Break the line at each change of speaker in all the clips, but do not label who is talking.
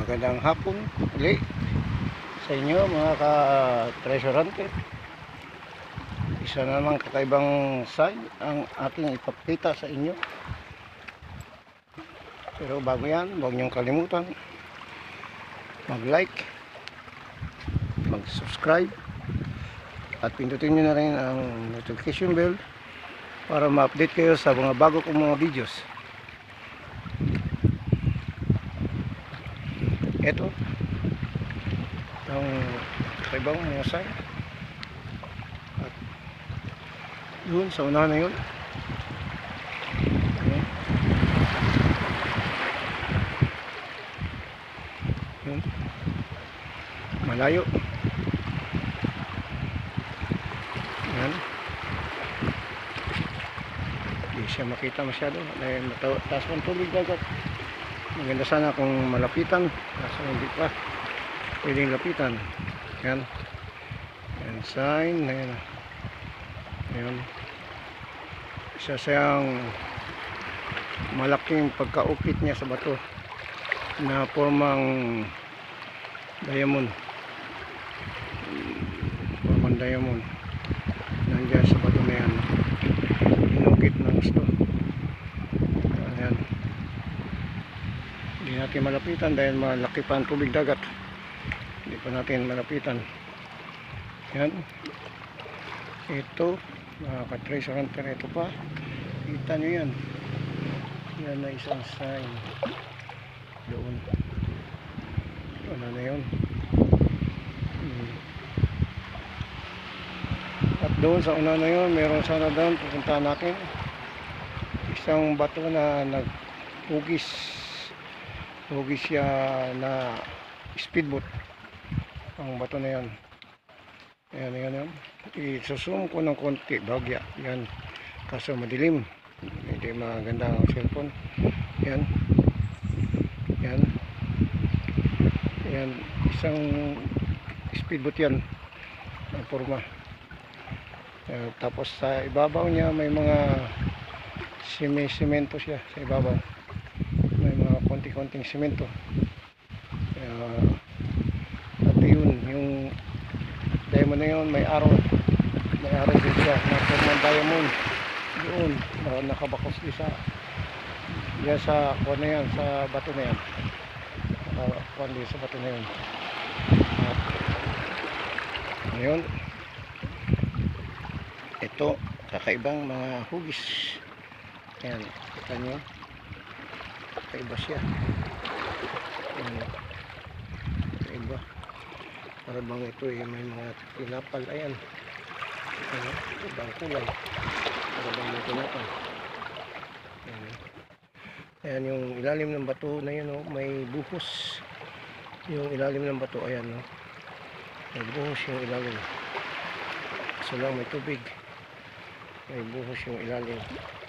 Magandang hapon uli sa inyo mga ka-treasure hunter. Isa na naman kakaibang sign ang ating ipapita sa inyo. Pero bago yan, huwag niyong kalimutan mag-like, mag-subscribe at pindutin nyo na rin ang notification bell para ma-update kayo sa mga bago kong mga videos. Ito ang kakaibang mga sign. At yun sa unahan na yun, yun malayo, yan, hindi siya makita masyado dahil mataas ng tubig dagat. Maganda sana kung malapitan, kaso hindi pa pwedeng lapitan. Yan, yan sign na yan. Yan, isa siyang malaking pagkaupit niya sa bato na formang diamond. Formang diamond nandiyan sa bato na yan, inukit ng gusto. Yan, hindi natin malapitan dahil malaki pa ang tubig dagat, hindi pa natin malapitan. Yan, ito mga ka-treasure hunter, ito pa, kita nyo yan, yan na isang sign doon. Ano na yun, at doon sa una na yun meron sana doon pupuntahan natin, isang bato na naghugis siya na speedboat ang bato na yan. Ayan, yan. I-zoom ko ng konti, bagya yan, kaso madilim, hindi maganda ang cellphone. Yan, isang speedboat yan ang forma. Tapos sa ibabaw niya may mga semento siya sa ibabaw, may mga konti-konting semento. At yun, yung diamond na yun, may araw din siya na formang diamond doon, nakabakos din sa kuwan na yan, sa bato na yan, kuwan din sa bato na yun. At ngayon, ito kakaibang mga hugis. Ayan, kita nyo, kakaiba siya. Ayan, kakaiba, para bang ito may mga tinapal. Ayan, ibang kulay, para bang may tinapal. Ayan, yung ilalim ng bato na yun, may buhos yung ilalim ng bato. Ayan, may buhos yung ilalim, so lang may tubig, may buhos yung ilalim.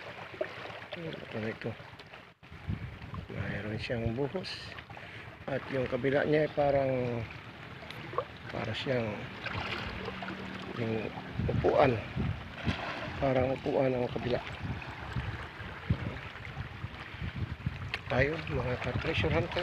Ito, mayroon siyang buhos, at yung kabila niya para siyang yung upuan, parang upuan ang kabila. Tayo mga ka-treasure hunter,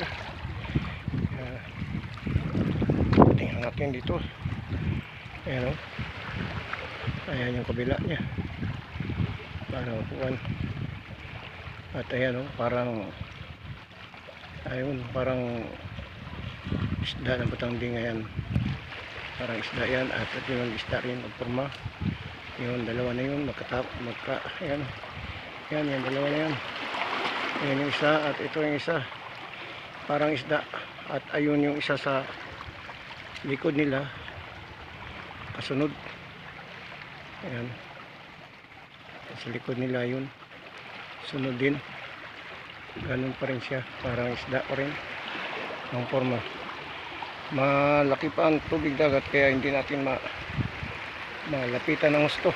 tingnan natin dito. Ayan, ayan yung kabila niya, parang upuan. At ayan, parang ayun, parang isda ng Batangding. Ayan, parang isda yan, at ito yung isda rin ang forma. Yung dalawa na yun ayan, yung dalawa na yan. Ayan yung isa, at ito yung isa, parang isda. At ayun yung isa sa likod nila, kasunod. Ayan, sa likod nila yun, sunod din, ganun pa rin siya, parang isda pa rin ang forma. Malaki pa ang tubig dagat, kaya hindi natin malapitan ng gusto.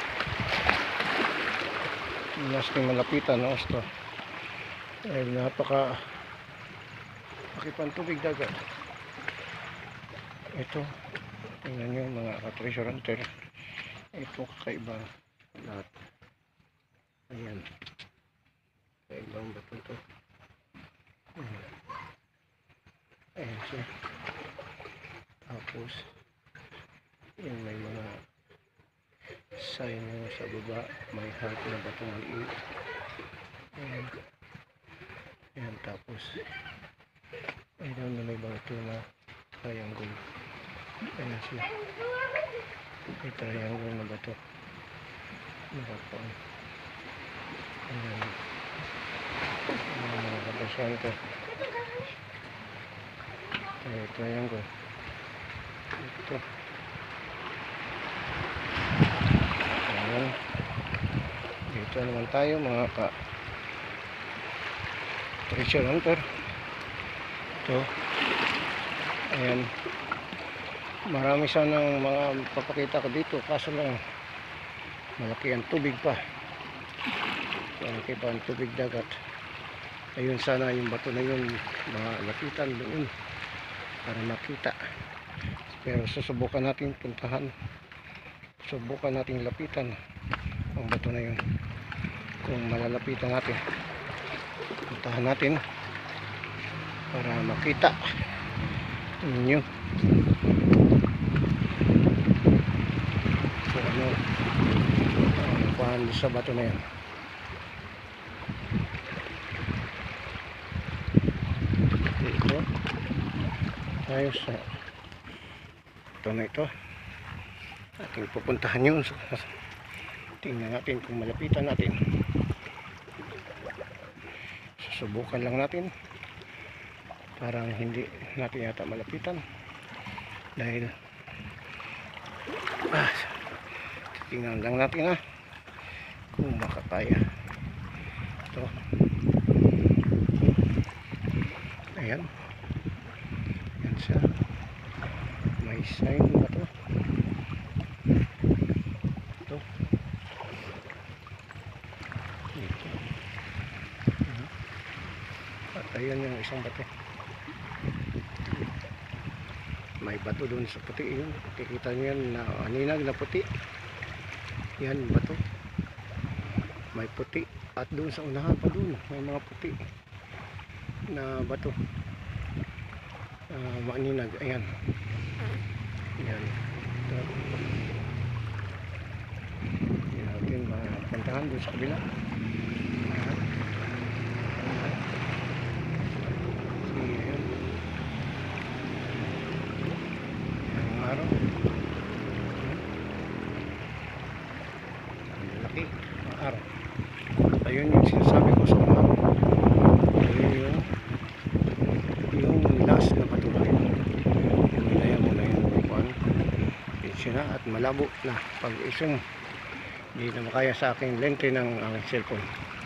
Hindi natin malapitan ng gusto dahil napaka laki pa ang tubig dagat. Ito, tingnan nyo mga ka-treasure hunter, ito kakaiba lahat. Ayan, kaibang bato to. Ayan siya. Tapos yun, may mga sign mo sa baba, may heart na batong liit. Ayan. Ayan, tapos ayun na may bato na triangle. Ayan siya. May triangle na bato. Nakapon. Ayan. Mga kabasyan ko. Triangle. Ito. Ayan. Dito naman tayo mga treasure hunter. Ito. Ayan. Marami sanang mga papakita ko dito, kaso lang malaki ang tubig pa. Malaki pa ang tubig dagat. Ayun, sana yung bato na yun malapitan doon para makita. Pero susubukan natin puntahan, subukan natin lapitan ang bato na yun. Kung malalapitan natin, puntahan natin para makita ninyo kung ano kuhaan sa bato na yan. Dito tayo sa ito na ito ating pupuntahan yun. Tingnan natin kung malapitan natin. Susubukan lang natin, parang hindi natin yata malapitan dahil tingnan lang natin kung makakaya. Ito, ayan, yan siya, may sign ba to? Ito, dito, at ayan yung isang bato. May bato doon sa puti yun, kikita nyo yan na aninag na puti. Yan bato, may puti, at doon sa unahan pa doon may mga puti na bato, maaninag. Ayan, yan, yan natin mapuntahan doon sa kabila. Araw. Ayun yung sinasabi ko sa mga ayun yung last na patuloy. Yung mo na yung buwan na at malabo na pag isong hindi na makaya sa aking lente ng aking cellphone.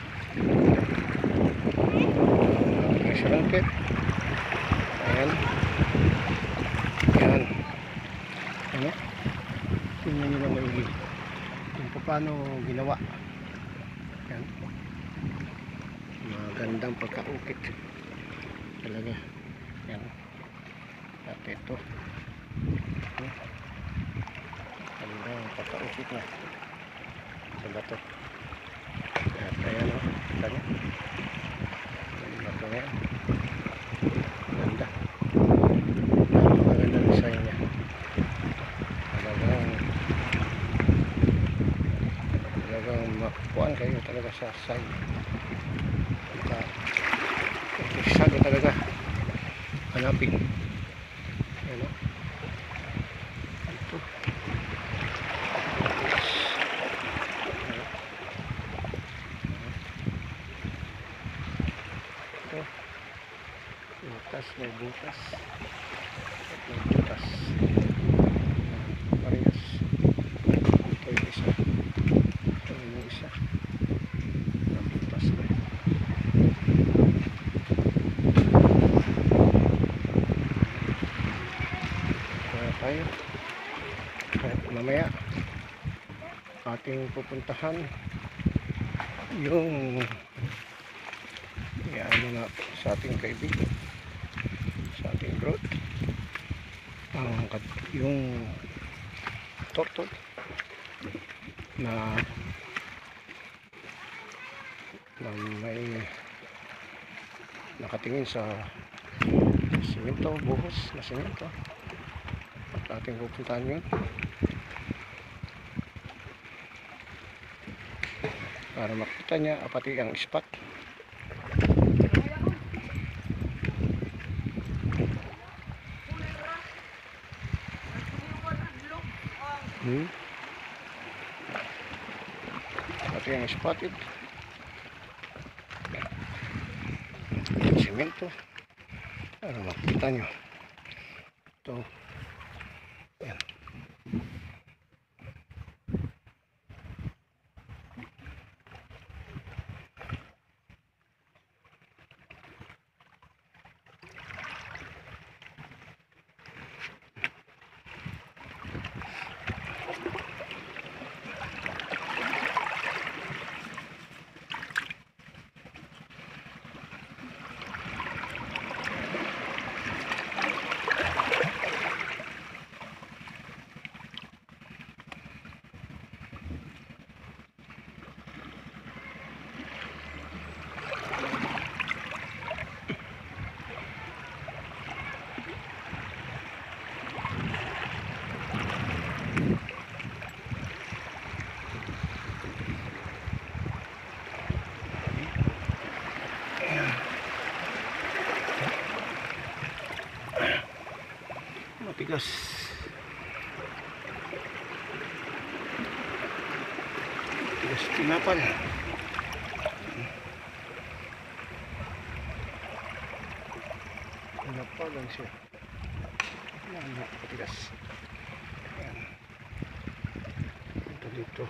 May sarangkit. Ayan. Ayan. Ayan. Tingnan nyo lang maigi kung paano ginawa. Yan. Magandang pagkaukit talaga. Yan. At ito. Magandang pagkaukit na sa bato. At ayan o. Kita nyo. Bato na yan. Ganda. Napakaganda design niya. Talagang makukuhaan kayo talaga sa side. Interesado talaga hanapin. Ayan o. Ito. Ito. Butas, may butas. At may butas. Parehas. Ito yung isa. Isa ang butas na kaya tayo kahit mamaya ating pupuntahan yung ano na sa ating kaibigan, sa ating growth, yung turtle na may nakatingin sa Simento, buhos na simento. At ating pupuntahan yun para makita niya pati ang spot. Pati ang spot it. Simento para makita nyo ito. Yan. Matigas. Matigas tinapal. Tinapal lang siya. Yan, matigas. Yan. Ito dito.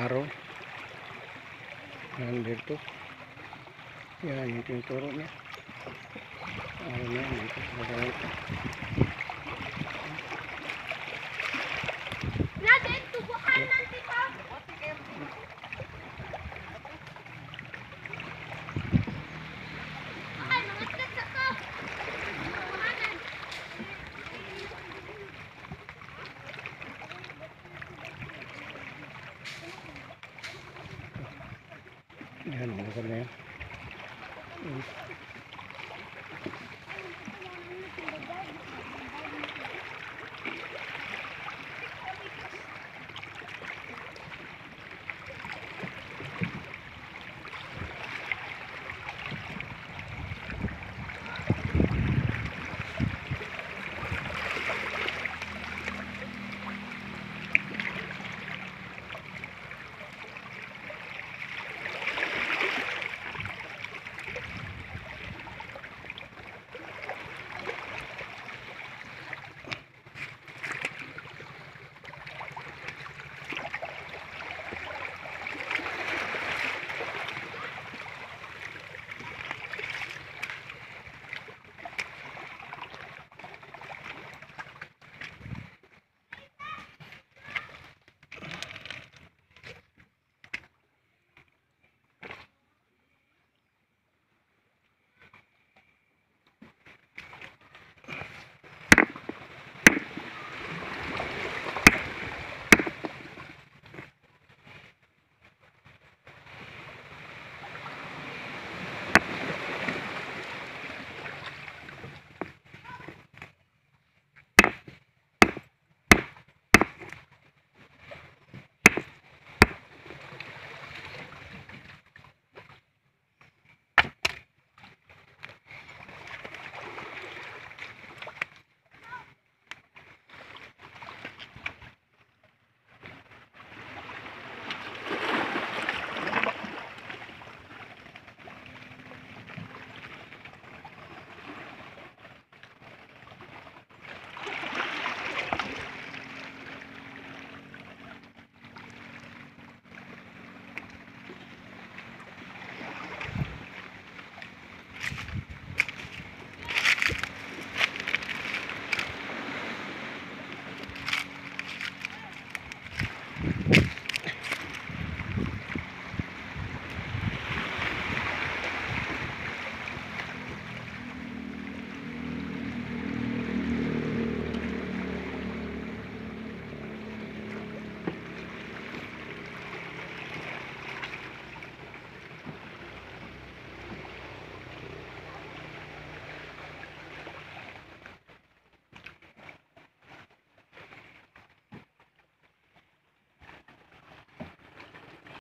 araw. Yan dito. Yan yung tinuturo niya.